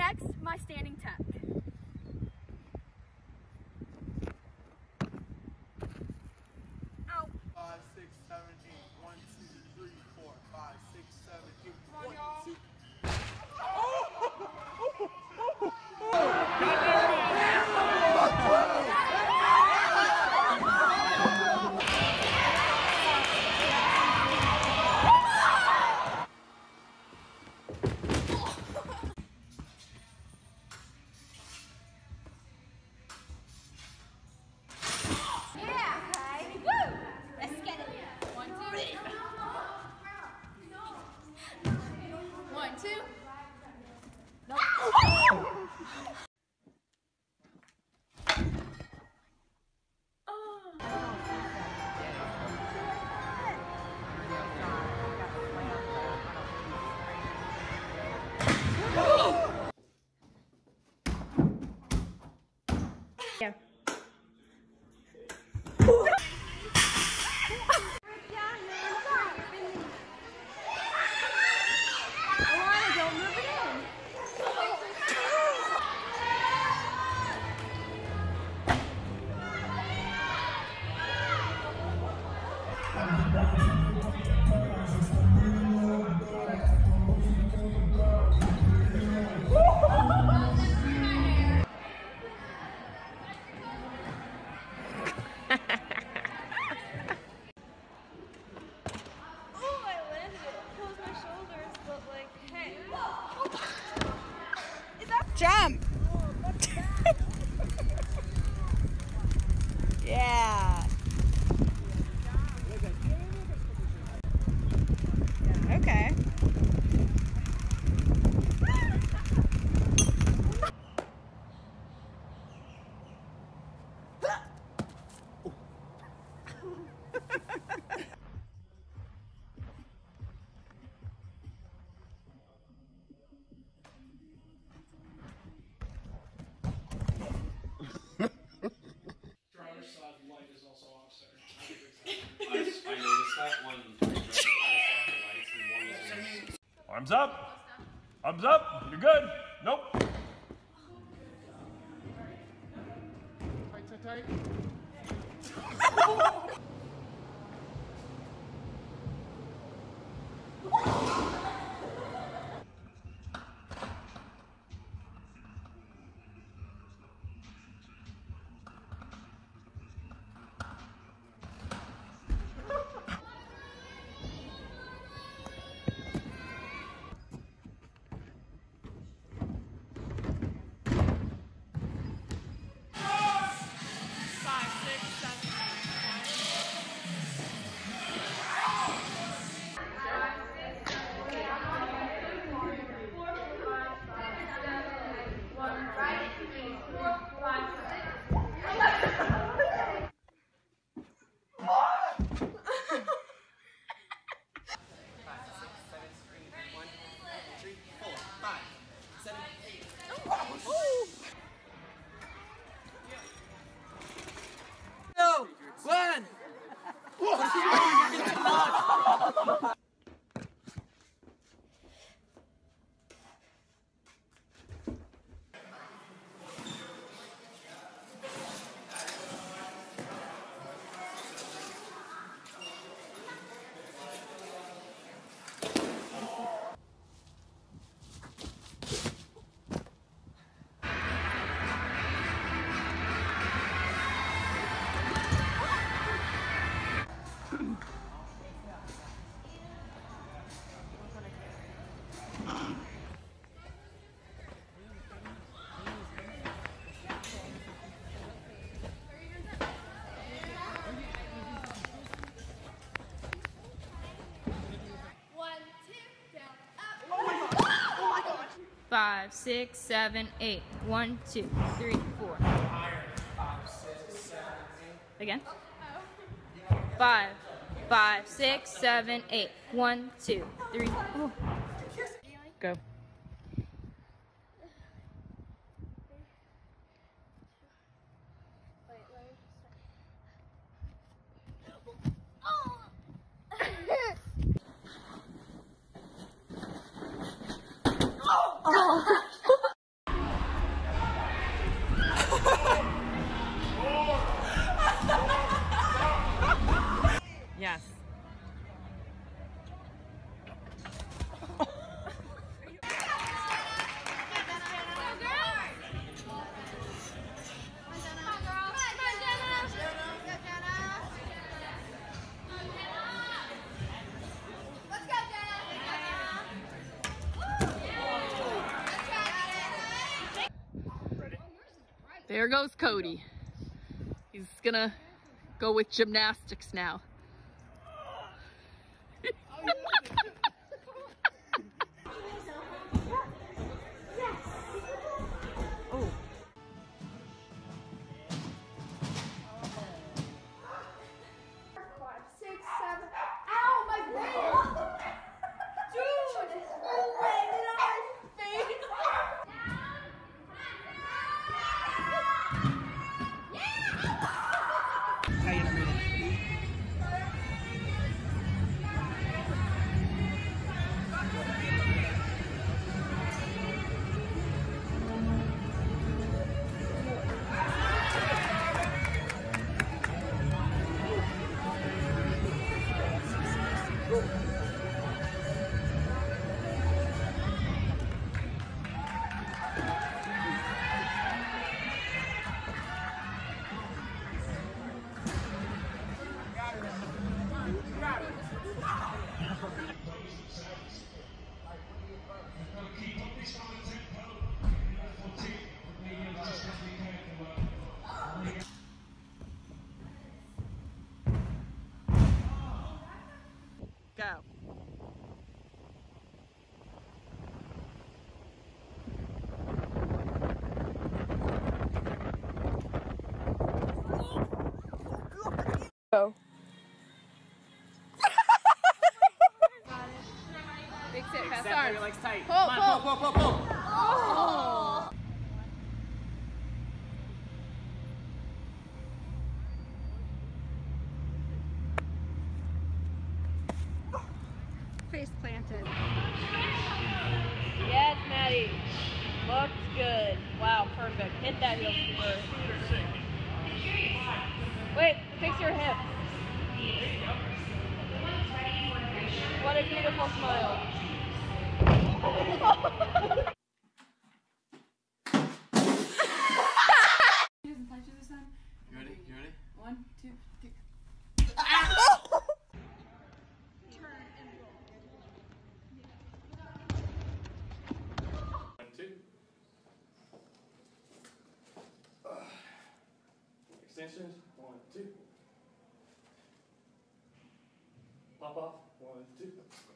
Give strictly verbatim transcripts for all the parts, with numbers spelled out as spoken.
Next, my standing tuck. Ow. Five, six, seven, eight. One, two, three, four, five, six, seven, eight. Come on, One, y'all. two. One, two. Nope. Yeah. Jump! Yeah. Okay. I noticed that when Arms up. Arms up. You're good. Nope. Tight, tight, tight. Five, six, seven, eight. One, two, three, four. Again. Five, five, six, seven, eight. One, two, three. Oh. Go. There goes Cody. He's gonna go with gymnastics now. Six, seven. Ow, my face! Dude! Who landed on my face? Go. Go. Big sit, fast Set arms. your legs tight. Pull, Come on, pull. pull, pull, pull, pull. Oh. Face planted. Yes, Maddie. Looks good. Wow, perfect. Hit that heel super. Wait, fix your hips. What a beautiful smile. You ready? You ready? One, two, three. One, two. Uh, extensions. One, two. Pop off. One, two.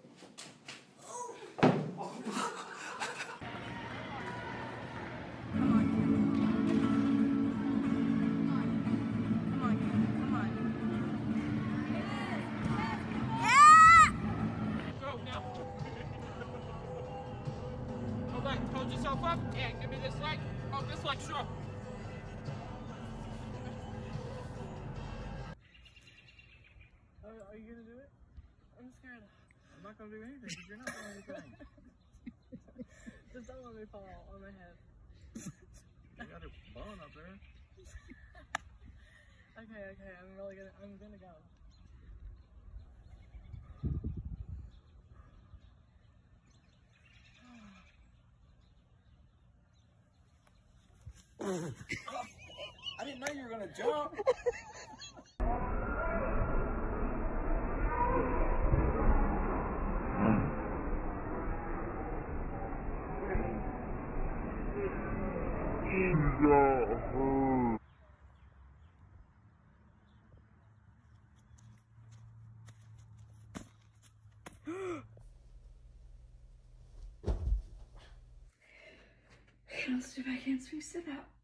Go now. Hold on, hold yourself up. Yeah, give me this leg. Oh, this leg, sure. Are, are you gonna do it? I'm scared. I'm not gonna do anything because you're not doing anything. Just don't let me fall on my head. You got a bone up there. Okay, okay, I'm really gonna, I'm gonna go. I didn't know you were gonna jump. Okay, let's do back hands. We sit out.